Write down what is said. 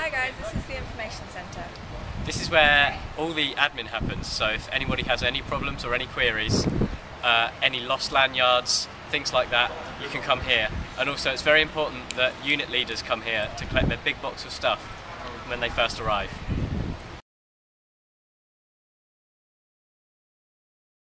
Hi guys, this is the information centre. This is where all the admin happens, so if anybody has any problems or any queries, any lost lanyards, things like that, you can come here. And also it's very important that unit leaders come here to collect their big box of stuff when they first arrive.